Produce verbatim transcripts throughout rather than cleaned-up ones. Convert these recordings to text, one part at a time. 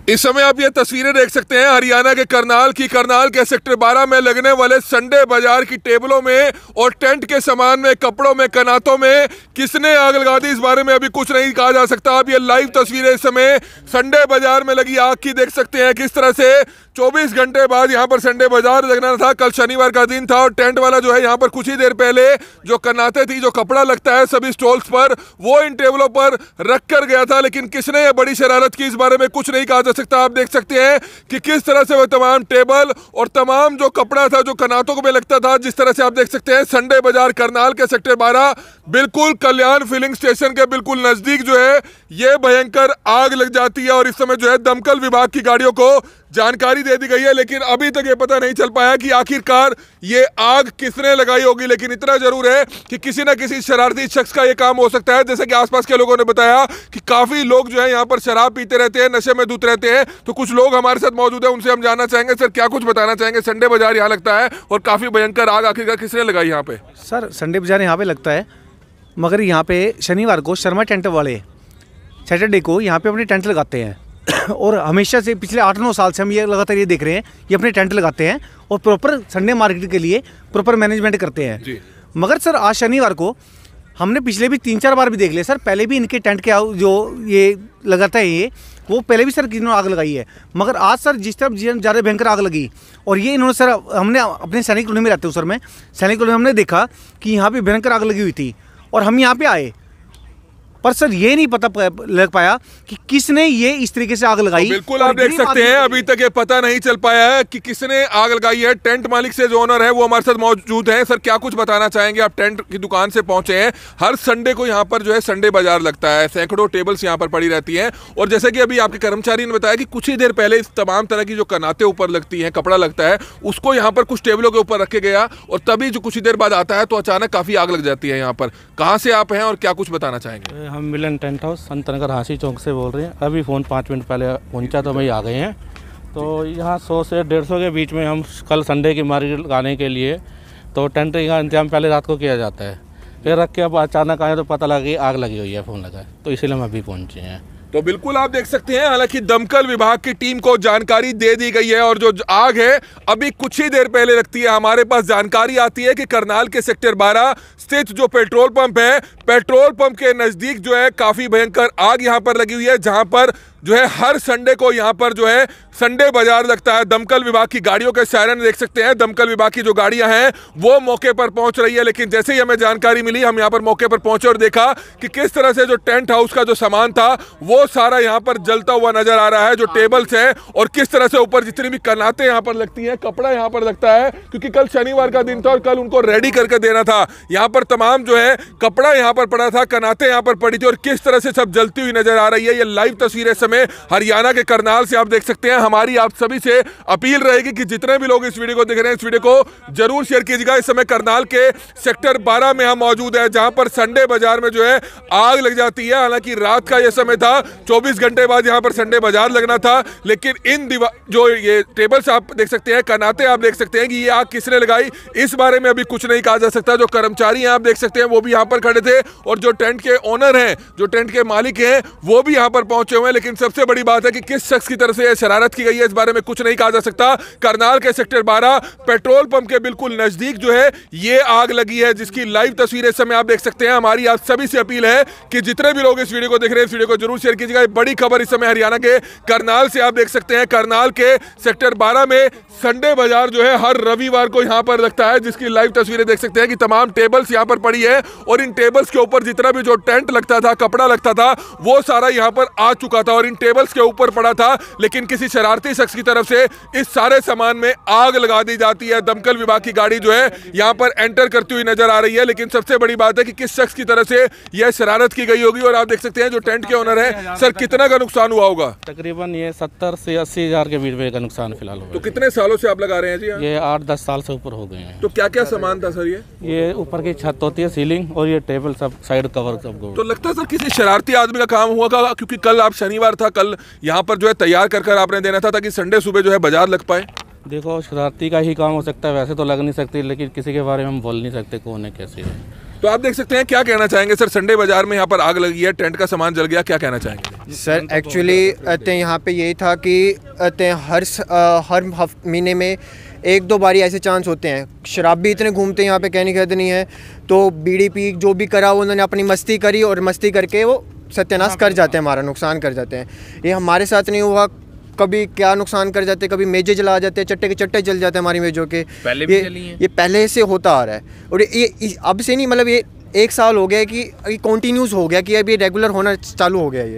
इस समय आप ये तस्वीरें देख सकते हैं हरियाणा के करनाल की। करनाल के सेक्टर बारह में लगने वाले संडे बाजार की टेबलों में और टेंट के सामान में, कपड़ों में, कनातों में किसने आग लगा दी, इस बारे में अभी कुछ नहीं कहा जा सकता। आप ये लाइव तस्वीरें इस समय संडे बाजार में लगी आग की देख सकते हैं, किस तरह से चौबीस घंटे बाद यहाँ पर संडे बाजार लगना था। कल शनिवार का दिन था और टेंट वाला जो है यहाँ पर कुछ ही देर पहले जो कनाते थी, जो कपड़ा लगता है सभी स्टॉल्स पर, वो इन टेबलों पर रख कर गया था। लेकिन किसने ये बड़ी शरारत की, इस बारे में कुछ नहीं कहा जा सकता। आप देख सकते हैं कि किस तरह से वो तमाम टेबल और तमाम जो कपड़ा था जो कनातों में लगता था, जिस तरह से आप देख सकते हैं संडे बाजार करनाल के सेक्टर बारह बिल्कुल कल्याण फिलिंग स्टेशन के बिल्कुल नजदीक जो है ये भयंकर आग लग जाती है। और इस समय जो है दमकल विभाग की गाड़ियों को जानकारी दे दी गई है, लेकिन अभी तक ये पता नहीं चल पाया कि आखिरकार ये आग किसने लगाई होगी। लेकिन इतना जरूर है कि किसी न किसी शरारती शख्स का ये काम हो सकता है। जैसे कि आसपास के लोगों ने बताया कि काफी लोग जो है यहाँ पर शराब पीते रहते हैं, नशे में धुत रहते हैं। तो कुछ लोग हमारे साथ मौजूद है, उनसे हम जानना चाहेंगे, सर क्या कुछ बताना चाहेंगे। संडे बाजार यहाँ लगता है और काफी भयंकर आग आखिरकार किसने लगाई यहाँ पे? सर संडे बाजार यहाँ पे लगता है, मगर यहाँ पे शनिवार को शर्मा टेंट वाले सैटरडे को यहाँ पे अपने टेंट लगाते हैं और हमेशा से पिछले आठ नौ साल से हम ये लगातार ये देख रहे हैं, ये अपने टेंट लगाते हैं और प्रॉपर संडे मार्केट के लिए प्रॉपर मैनेजमेंट करते हैं जी। मगर सर आज शनिवार को हमने पिछले भी तीन चार बार भी देख लिया सर, पहले भी इनके टेंट के जो ये लगाता है ये वो पहले भी सर किन्होंने आग लगाई है। मगर आज सर जिस तरफ ज़्यादा भयंकर आग लगी और ये इन्होंने सर, हमने अपने सैनिक कॉलोनी में रहते हूँ सर, मैं सैनिक कॉलोनी में हमने देखा कि यहाँ पर भयंकर आग लगी हुई थी और हम यहाँ पर आए, पर सर ये नहीं पता लग पाया कि किसने ये इस तरीके से आग लगाई। बिल्कुल आप देख सकते हैं अभी तक ये पता नहीं चल पाया है कि किसने आग लगाई है। टेंट मालिक से जो ओनर है वो हमारे साथ मौजूद है। सर क्या कुछ बताना चाहेंगे? आप टेंट की दुकान से पहुंचे हैं, हर संडे को यहाँ पर जो है संडे बाजार लगता है, सैकड़ों टेबल्स यहाँ पर पड़ी रहती हैं और जैसे कि अभी आपके कर्मचारी ने बताया कि कुछ ही देर पहले इस तमाम तरह की जो कनाते ऊपर लगती हैं, कपड़ा लगता है, उसको यहाँ पर कुछ टेबलों के ऊपर रखे गया और तभी जो कुछ ही देर बाद आता है तो अचानक काफी आग लग जाती है यहाँ पर। कहाँ से आप हैं और क्या कुछ बताना चाहेंगे? हम मिलन टेंट हाउस संत नगर हांसी चौक से बोल रहे हैं। अभी फ़ोन पाँच मिनट पहले पहुंचा तो वही आ गए हैं। तो यहाँ सौ से डेढ़ सौ के बीच में हम कल संडे की मार्केट लगाने के लिए तो टेंट का इंतजाम पहले रात को किया जाता है, फिर रख के अब अचानक आए तो पता लगा कि आग लगी हुई है, फ़ोन लगा, तो इसीलिए हम अभी पहुँचे हैं। तो बिल्कुल आप देख सकते हैं, हालांकि दमकल विभाग की टीम को जानकारी दे दी गई है और जो आग है अभी कुछ ही देर पहले लगती है। हमारे पास जानकारी आती है कि करनाल के सेक्टर बारह स्थित जो पेट्रोल पंप है, पेट्रोल पंप के नजदीक जो है काफी भयंकर आग यहां पर लगी हुई है, जहां पर जो है हर संडे को यहां पर जो है संडे बाजार लगता है। दमकल विभाग की गाड़ियों के सायरन देख सकते हैं, दमकल विभाग की जो गाड़ियां हैं वो मौके पर पहुंच रही है। लेकिन जैसे ही हमें जानकारी मिली, हम यहां पर मौके पर पहुंचे और देखा कि किस तरह से जो टेंट हाउस का जो सामान था वो सारा यहां पर जलता हुआ नजर आ रहा है, जो टेबल्स है और किस तरह से ऊपर जितनी भी कनाते यहां पर लगती हैं, कपड़ा यहां पर लगता है, क्योंकि कल शनिवार का दिन था और कल उनको रेडी करके देना था। यहां पर तमाम जो है कपड़ा यहां पर पड़ा था, कनाते यहां पर पड़ी थी और किस तरह से सब जलती हुई नजर आ रही है। ये लाइव तस्वीरें समय हरियाणा के करनाल से आप देख सकते हैं। हमारी आप सभी से अपील रहेगी कि जितने भी लोग इस वीडियो को देख रहे हैं, इस वीडियो को जरूर शेयर कीजिएगा। इस समय करनाल के सेक्टर बारह में हम मौजूद है, जहां पर संडे बाजार में जो है आग लग जाती है। हालांकि रात का यह समय था, चौबीस घंटे बाद यहां पर संडे बाजार लगना था, लेकिन इन जो ये टेबल्स आप देख सकते हैं, कनाते आप देख सकते हैं कि ये आग किसने लगाई, इस बारे में अभी कुछ नहीं कहा जा सकता। जो कर्मचारी हैं आप देख सकते हैं वो भी यहां पर खड़े थे और जो टेंट के ओनर हैं, जो टेंट के मालिक हैं, वो भी यहां पर पहुंचे हुए हैं। लेकिन सबसे बड़ी बात है कि किस शख्स की तरफ से यह शरारत की गई है, इस बारे में कुछ नहीं कहा जा सकता। करनाल के सेक्टर बारह पेट्रोल पंप के बिल्कुल नजदीक जो है ये आग लगी है, जिसकी लाइव तस्वीरें इस समय आप देख सकते हैं। हमारी आप सभी से अपील है कि जितने भी लोग इस वीडियो को देख रहे हैं, इस वीडियो को जरूर शेयर कीजिएगा। बड़ी खबर इस समय हरियाणा के करनाल से आप देख सकते हैं। करनाल के सेक्टर बारह में संडे बाजार जो है हर रविवार को यहां पर लगता है, जिसकी लाइव तस्वीरें देख सकते हैं कि तमाम टेबल्स यहां पर पड़ी है और इन टेबल्स के ऊपर जितना भी जो टेंट लगता था, कपड़ा लगता था, वो सारा यहां पर आ चुका था और इन टेबल्स के ऊपर पड़ा था। लेकिन किसी शरारती शख्स की तरफ से इस सारे सामान में आग लगा दी जाती है। दमकल विभाग की गाड़ी जो है यहां पर एंटर करती हुई नजर आ रही है। लेकिन सबसे बड़ी बात है कि किस शख्स की तरफ से यह शरारत की गई होगी। और आप देख सकते हैं जो टेंट के ओनर है, सर कितना का नुकसान हुआ होगा? तकरीबन ये सत्तर से अस्सी हजार के बीच में का नुकसान फिलहाल हुआ। तो कितने सालों से आप लगा रहे हैं जी? ये आठ दस साल से ऊपर हो गए हैं। तो क्या क्या सामान था सर? ये ये ऊपर की छत होती है, सीलिंग, और ये टेबल सब साइड कवर सब। तो लगता है सर किसी शरारती आदमी का काम हुआ था, क्योंकि कल आप शनिवार था, कल यहाँ पर जो है तैयार कर कर आपने देना था ताकि संडे सुबह जो है बाजार लग पाए। देखो शरारती का ही काम हो सकता है, वैसे तो लग नहीं सकती, लेकिन किसी के बारे में हम बोल नहीं सकते कौन है कैसे है। तो आप देख सकते हैं, क्या कहना चाहेंगे सर? संडे बाजार में यहाँ पर आग लगी है, टेंट का सामान जल गया, क्या कहना चाहेंगे? सर एक्चुअली अते यहाँ पे यही था कि अते हर स- अ, हर हफ- महीने में एक दो बारी ऐसे चांस होते हैं। शराब भी इतने घूमते हैं यहाँ पे, कहने की हद नहीं है। तो बीड़ी पी जो भी करा उन्होंने अपनी मस्ती करी और मस्ती करके वो सत्यानाश कर जाते हैं, हमारा नुकसान कर जाते हैं। ये हमारे साथ नहीं हुआ, कभी क्या नुकसान कर जाते हैं, कभी मेजें जला जाते हैं, चट्टे के चट्टे जल जाते हैं हमारी मेजों के। पहले भी ये जली हैं। ये पहले से होता आ रहा है और ये ये- अब से नहीं, मतलब ये एक साल हो गया है कि कॉन्टीन्यूस हो गया कि अब ये रेगुलर होना चालू हो गया ये।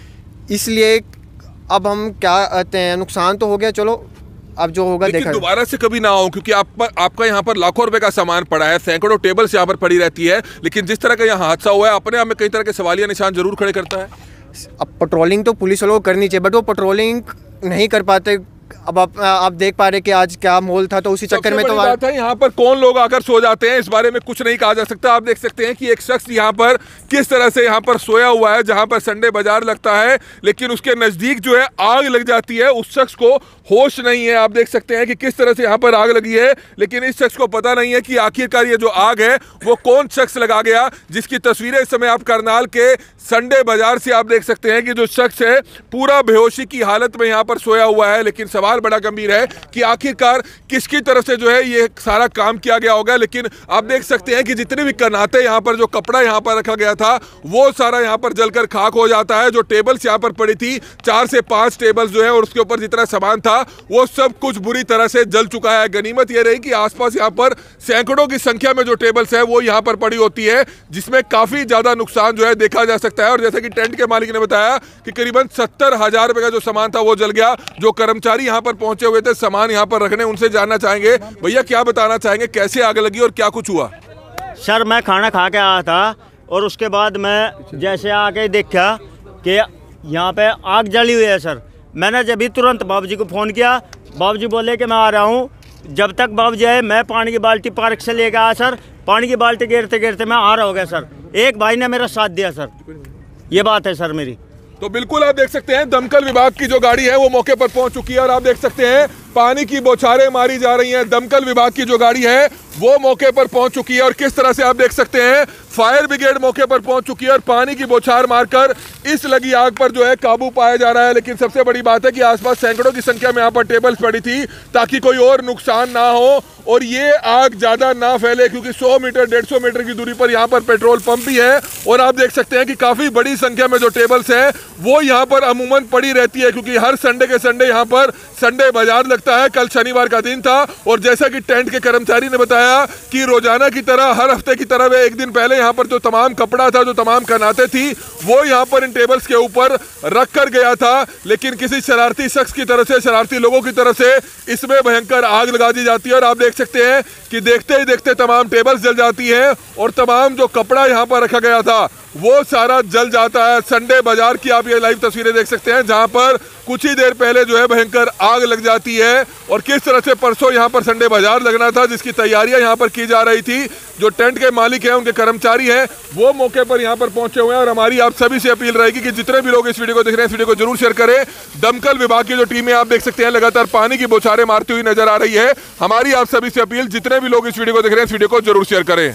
इसलिए अब हम क्या कहते हैं, नुकसान तो हो गया, चलो अब जो होगा लेकिन देखा। दोबारा से कभी ना हो, क्योंकि आप पर, आपका यहाँ पर लाखों रुपए का सामान पड़ा है, सैकड़ों टेबल्स यहाँ पर पड़ी रहती है, लेकिन जिस तरह का यहाँ हादसा हुआ है अपने आप में कई तरह के सवालिया निशान जरूर खड़े करता है। अब पेट्रोलिंग तो पुलिस वालों को करनी चाहिए, बट वो पेट्रोलिंग नहीं कर पाते। अब आप आप देख पा रहे कि आज क्या मोल था, तो उसी चक्कर में तो सबसे बड़ी बात है, यहाँ पर कौन लोग आकर सो जाते हैं इस बारे में कुछ नहीं कहा जा सकता। आप देख सकते हैं कि एक शख्स यहाँ पर किस तरह से यहाँ पर सोया हुआ है, जहाँ पर संडे बाजार लगता है, लेकिन उसके नजदीक जो है आग लग जाती है। उस शख्स को होश नहीं है। आप देख सकते हैं कि किस तरह से यहाँ पर आग लगी है, लेकिन इस शख्स को पता नहीं है कि आखिरकार ये जो आग है वो कौन शख्स लगा गया, जिसकी तस्वीरें इस समय आप करनाल के संडे बाजार से आप देख सकते हैं कि जो शख्स है पूरा बेहोशी की हालत में यहाँ पर सोया हुआ है। लेकिन सवाल बड़ा गंभीर है कि आखिरकार किसकी तरफ से जो है ये सारा काम किया गया होगा। लेकिन आप देख सकते हैं कि जितने भी कर्नाते यहाँ पर, जो कपड़ा यहाँ पर रखा गया था, वो सारा यहाँ पर जलकर खाक हो जाता है। जो टेबल्स यहाँ पर पड़ी थी, चार से पांच टेबल्स जो है और उसके ऊपर जितना सामान था, वो सब कुछ बुरी तरह से जल चुका है। गनीमत ये रही कि आसपास यहाँ पर सैकड़ों की संख्या में जो टेबल्स है वो यहाँ पर पड़ी होती है, जिसमें काफी ज्यादा नुकसान जो है देखा जा सकता है। और जैसे कि टेंट के मालिक ने बताया कि करीबन सत्तर हजार रुपए का जो सामान था वो जल गया। जो कर्मचारी यहाँ पर पहुंचे हुए थे सामान यहाँ पर रखने, उनसे जानना चाहेंगे, भैया क्या बताना चाहेंगे, कैसे आग लगी और क्या कुछ हुआ? सर मैं खाना खा के आया था और उसके बाद मैं जैसे आके देखा कि यहाँ पे आग जली हुई है सर। मैंने जब भी तुरंत बाबूजी को फ़ोन किया, बाबूजी बोले कि मैं आ रहा हूँ। जब तक बाबूजी आए मैं पानी की बाल्टी पार्क से लेकर आया सर। पानी की बाल्टी गिरते गिरते मैं आ रहा हो गया सर। एक भाई ने मेरा साथ दिया सर, ये बात है सर मेरी। तो बिल्कुल आप देख सकते हैं दमकल विभाग की जो गाड़ी है वो मौके पर पहुंच चुकी है और आप देख सकते हैं पानी की बौछारें मारी जा रही हैं। दमकल विभाग की जो गाड़ी है वो मौके पर पहुंच चुकी है और किस तरह से आप देख सकते हैं फायर ब्रिगेड मौके पर पहुंच चुकी है और पानी की बौछार मारकर इस लगी आग पर जो है काबू पाया जा रहा है। लेकिन सबसे बड़ी बात है कि आसपास सैकड़ों की संख्या में यहाँ पर टेबल्स पड़ी थी ताकि कोई और नुकसान ना हो और ये आग ज्यादा ना फैले, क्योंकि सौ मीटर डेढ़ सौ मीटर की दूरी पर यहाँ पर पेट्रोल पंप भी है। और आप देख सकते हैं कि काफी बड़ी संख्या में जो टेबल्स हैं वो यहाँ पर अमूमन पड़ी रहती है, क्योंकि हर संडे के संडे यहाँ पर संडे बाजार लगता है। कल शनिवार का दिन था और जैसा कि टेंट के कर्मचारी ने बताया कि रोजाना की तरह हर हफ्ते की तरह वे एक दिन पहले यहाँ पर जो तमाम कपड़ा था, जो तमाम कनाते थी, वो यहाँ पर इन टेबल्स के ऊपर रख कर गया था। लेकिन किसी शरारती शख्स की तरफ से, शरारती लोगों की तरफ से इसमें भयंकर आग लगा दी जाती है और आप देख सकते हैं कि देखते ही देखते तमाम टेबल्स जल जाती हैं और तमाम जो कपड़ा यहाँ पर रखा गया था वो सारा जल जाता है। संडे बाजार की आप ये लाइव तस्वीरें देख सकते हैं जहां पर कुछ ही देर पहले जो है भयंकर आग लग जाती है और किस तरह से परसों यहां पर संडे बाजार लगना था जिसकी तैयारियां यहां पर की जा रही थी। जो टेंट के मालिक हैं, उनके कर्मचारी हैं, वो मौके पर यहां पर पहुंचे हुए हैं और हमारी आप सभी से अपील रहेगी कि जितने भी लोग इस वीडियो को देख रहे हैं इस वीडियो को जरूर शेयर करें। दमकल विभाग की जो टीमें आप देख सकते हैं लगातार पानी की बौछारें मारती हुई नजर आ रही है। हमारी आप सभी से अपील, जितने भी लोग इस वीडियो को देख रहे हैं इस वीडियो को जरूर शेयर करें।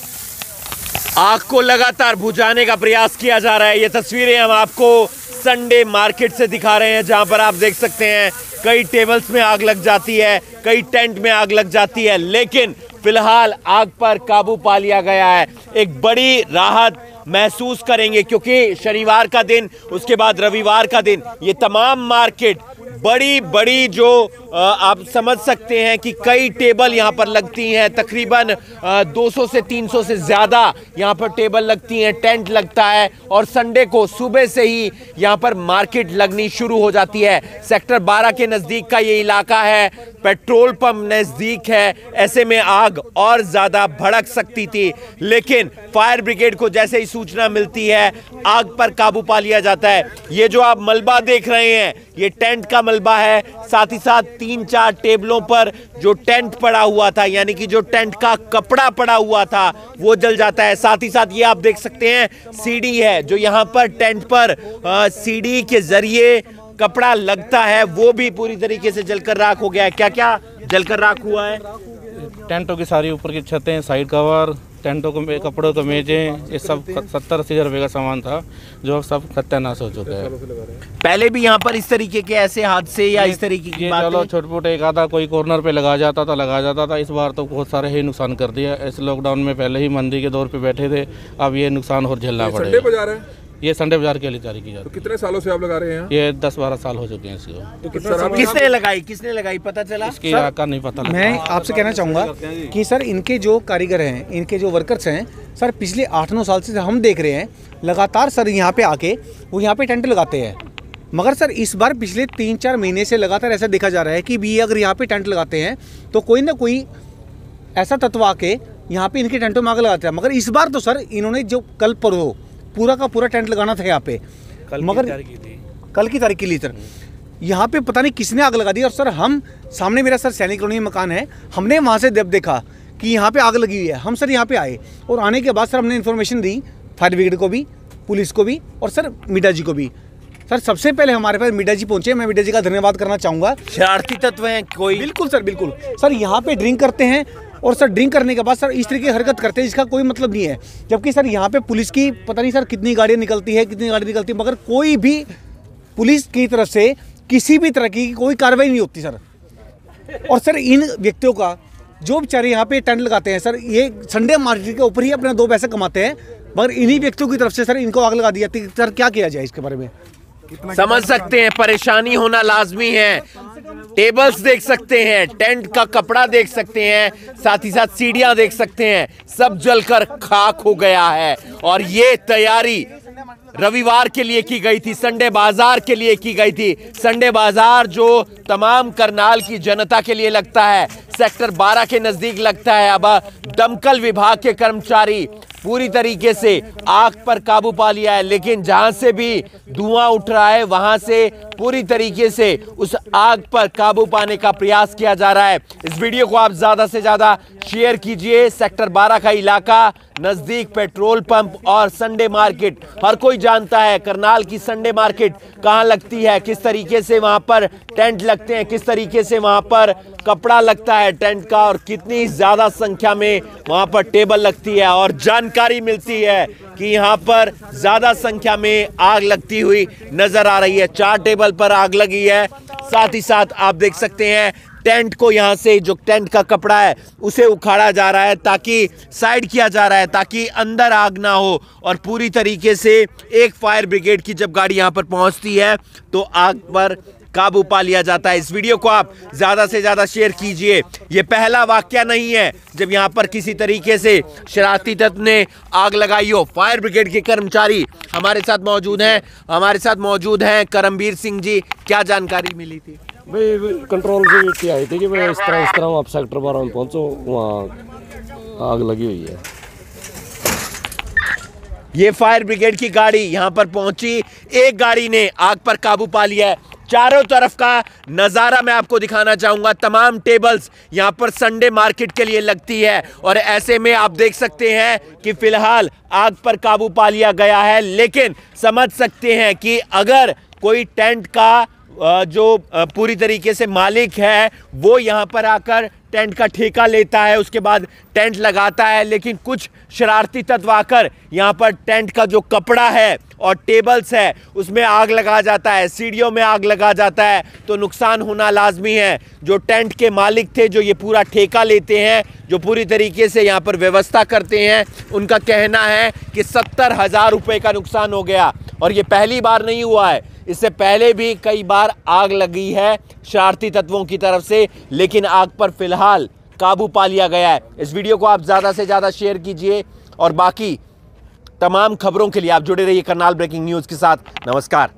आग को लगातार बुझाने का प्रयास किया जा रहा है। ये तस्वीरें हम आपको संडे मार्केट से दिखा रहे हैं जहां पर आप देख सकते हैं कई टेबल्स में आग लग जाती है, कई टेंट में आग लग जाती है, लेकिन फिलहाल आग पर काबू पा लिया गया है। एक बड़ी राहत महसूस करेंगे क्योंकि शनिवार का दिन, उसके बाद रविवार का दिन, ये तमाम मार्केट बड़ी बड़ी जो आ, आप समझ सकते हैं कि कई टेबल यहाँ पर लगती हैं, तकरीबन दो सौ से तीन सौ से ज़्यादा यहाँ पर टेबल लगती हैं, टेंट लगता है और संडे को सुबह से ही यहाँ पर मार्केट लगनी शुरू हो जाती है। सेक्टर बारह के नज़दीक का ये इलाका है, पेट्रोल पंप नज़दीक है, ऐसे में आग और ज़्यादा भड़क सकती थी, लेकिन फायर ब्रिगेड को जैसे ही सूचना मिलती है आग पर काबू पा लिया जाता है। ये जो आप मलबा देख रहे हैं ये टेंट का मलबा है, साथ ही साथ तीन चार टेबलों पर जो टेंट पड़ा हुआ था, यानी कि जो टेंट का कपड़ा पड़ा हुआ था वो जल जाता है। साथ ही साथ ये आप देख सकते हैं सीढ़ी है, जो यहाँ पर टेंट पर सीढ़ी के जरिए कपड़ा लगता है वो भी पूरी तरीके से जलकर राख हो गया है। क्या क्या जलकर राख हुआ है? टेंटों की सारी ऊपर की छतें, साइड कवर, टेंटों को, कपड़ों को, मेजें, ये सब सत्तर अस्सी हज़ार रुपये का सामान था जो सब सत्यानाश हो चुका है। पहले भी यहाँ पर इस तरीके के ऐसे हादसे या इस तरीके की बातें? चलो छोटे मोटे एक आधा कोई कॉर्नर पे लगा जाता था लगा जाता था इस बार तो बहुत सारे ही नुकसान कर दिया। इस लॉकडाउन में पहले ही मंदी के दौर पे बैठे थे, अब ये नुकसान और झेलना पड़ेगा। संडे बाजार है, ये संडे बाजार के लिए जारी की जाती है। तो कितने सालों से आप लगा रहे हैं? ये दस बारह साल हो चुके हैं इसको। तो कितना किसने लगाई किसने लगाई पता चला? इसकी का नहीं पता लगा। मैं आपसे कहना चाहूँगा कि सर इनके जो कारीगर हैं, इनके जो वर्कर्स हैं सर, पिछले आठ नौ साल से हम देख रहे हैं लगातार सर यहाँ पे आके वो यहाँ पे टेंट लगाते हैं। मगर सर इस बार पिछले तीन चार महीने से लगातार ऐसा देखा जा रहा है कि भी अगर यहाँ पे टेंट लगाते हैं तो कोई ना कोई ऐसा तत्व आके यहाँ पे इनके टेंटों में आग लगाता है। मगर इस बार तो सर इन्होंने जो कल पर हो पूरा का पूरा टेंट लगाना था यहाँ पे, कल मगर की तारीख की थी। कल की तारीख के लिए सर यहाँ पे पता नहीं किसने आग लगा दी। और सर हम सामने मेरा सर सैनिक कॉलोनी मकान है, हमने वहाँ से जब देखा कि यहाँ पे आग लगी हुई है, हम सर यहाँ पे आए और आने के बाद सर हमने इन्फॉर्मेशन दी फायर ब्रिगेड को भी, पुलिस को भी और सर मीडिया जी को भी। सर सबसे पहले हमारे पास मीडिया जी पहुंचे, मैं मीडिया जी का धन्यवाद करना चाहूँगा। शरारती तत्व हैं कोई? बिल्कुल सर, बिल्कुल सर, यहाँ पे ड्रिंक करते हैं और सर ड्रिंक करने के बाद सर इस तरीके की हरकत करते हैं जिसका कोई मतलब नहीं है। जबकि सर यहाँ पे पुलिस की पता नहीं सर कितनी गाड़ियाँ निकलती है कितनी गाड़ी निकलती है, मगर कोई भी पुलिस की तरफ से किसी भी तरह की कोई कार्रवाई नहीं होती सर। और सर इन व्यक्तियों का जो बेचारे यहाँ पे टेंट लगाते हैं सर, ये संडे मार्केट के ऊपर ही अपना दो पैसे कमाते हैं, मगर इन्हीं व्यक्तियों की तरफ से सर इनको आग लगा दी जाती है। सर क्या किया जाए इसके बारे में? समझ सकते हैं, परेशानी होना लाजमी है। टेबल्स देख सकते हैं, टेंट का कपड़ा देख सकते हैं, साथ ही साथ सीढ़ियां देख सकते हैं, सब जलकर खाक हो गया है। और ये तैयारी रविवार के लिए की गई थी, संडे बाजार के लिए की गई थी। संडे बाजार जो तमाम करनाल की जनता के लिए लगता है, सेक्टर बारह के नजदीक लगता है। अब दमकल विभाग के कर्मचारी पूरी तरीके से आग पर काबू पा लिया है, लेकिन जहां से भी धुआं उठ रहा है वहां से पूरी तरीके से उस आग पर काबू पाने का प्रयास किया जा रहा है। इस वीडियो को आप ज्यादा से ज्यादा शेयर कीजिए। सेक्टर बारह का इलाका, नजदीक पेट्रोल पंप और संडे मार्केट, हर कोई जानता है करनाल की संडे मार्केट कहां लगती है, किस तरीके से वहां पर टेंट लगते हैं, किस तरीके से वहां पर कपड़ा लगता है टेंट का और कितनी ज्यादा संख्या में वहां पर टेबल लगती है। और जानकारी मिलती है कि यहां पर ज्यादा संख्या में आग लगती हुई नजर आ रही है। चार टेबल पर आग लगी है, साथ ही साथ आप देख सकते हैं टेंट को, यहां से जो टेंट का कपड़ा है उसे उखाड़ा जा रहा है ताकि साइड किया जा रहा है ताकि अंदर आग ना हो। और पूरी तरीके से एक फायर ब्रिगेड की जब गाड़ी यहां पर पहुंचती है तो आग पर काबू पा लिया जाता है। इस वीडियो को आप ज्यादा से ज्यादा शेयर कीजिए। यह पहला वाकया नहीं है जब यहां पर किसी तरीके से शरारती तत्व ने आग लगाई हो। फायर ब्रिगेड के कर्मचारी हमारे साथ मौजूद हैं, हमारे साथ मौजूद हैं करमबीर सिंह जी। क्या जानकारी मिली थी? भाई कंट्रोल से व्यक्ति आई थी कि भाई इस तरह इस तरह आप सेक्टर बारह में पहुंचो, वहाँ आग लगी हुई है। ये फायर ब्रिगेड की गाड़ी यहां पर पहुंची, एक गाड़ी ने आग पर काबू पा लिया है। चारों तरफ का नजारा मैं आपको दिखाना चाहूंगा। तमाम टेबल्स यहां पर संडे मार्केट के लिए लगती है और ऐसे में आप देख सकते हैं कि फिलहाल आग पर काबू पा लिया गया है। लेकिन समझ सकते हैं कि अगर कोई टेंट का जो पूरी तरीके से मालिक है वो यहां पर आकर टेंट का ठेका लेता है, उसके बाद टेंट लगाता है, लेकिन कुछ शरारती तत्व आकर यहां पर टेंट का जो कपड़ा है और टेबल्स है उसमें आग लगा जाता है, सीढ़ियों में आग लगा जाता है, तो नुकसान होना लाजमी है। जो टेंट के मालिक थे, जो ये पूरा ठेका लेते हैं, जो पूरी तरीके से यहाँ पर व्यवस्था करते हैं, उनका कहना है कि सत्तर हजार रुपये का नुकसान हो गया। और ये पहली बार नहीं हुआ है, इससे पहले भी कई बार आग लगी है शरारती तत्वों की तरफ से, लेकिन आग पर फिलहाल काबू पा लिया गया है। इस वीडियो को आप ज़्यादा से ज़्यादा शेयर कीजिए और बाकी तमाम खबरों के लिए आप जुड़े रहिए करनाल ब्रेकिंग न्यूज़ के साथ। नमस्कार।